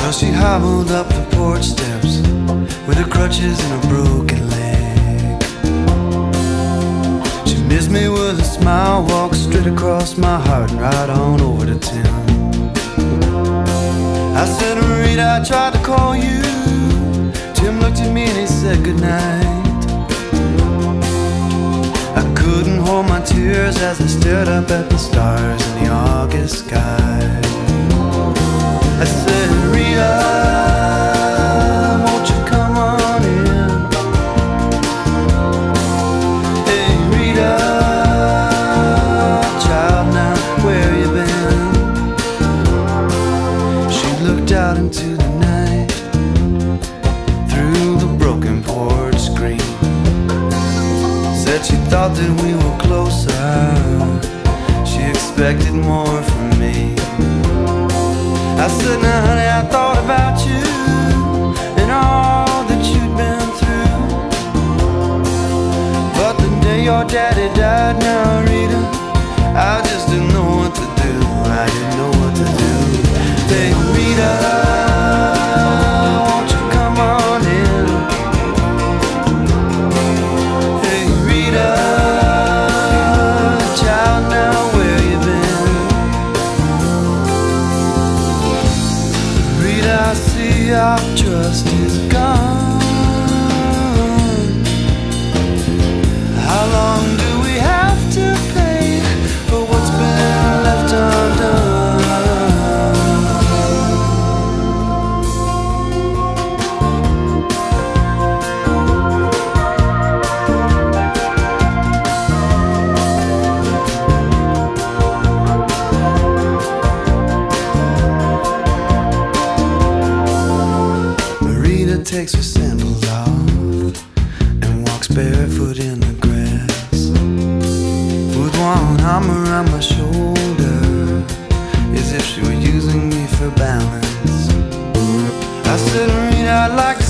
Well, she hobbled up the porch steps with her crutches and a broken leg. She missed me with a smile, walked straight across my heart and right on over to Tim. I said, Rita, I tried to call you. Tim looked at me and he said goodnight. I couldn't hold my tears as I stared up at the stars in the August sky. I said, Rita, won't you come on in? Hey, Rita, child, now where you been? She looked out into the night through the broken porch screen. Said she thought that we were closer. She expected more from me. I said, now honey, I thought about you and all that you'd been through. But the day your daddy died, now Rita, I just didn't know what to do. I didn't know what to do. Hey Rita, won't you come on in? Hey Rita, child, now where you been? I see our trust is gone. How long do we have to pay for what's been left undone? Takes her sandals off and walks barefoot in the grass, with one arm around my shoulder, as if she were using me for balance. I said, Rita, I'd like to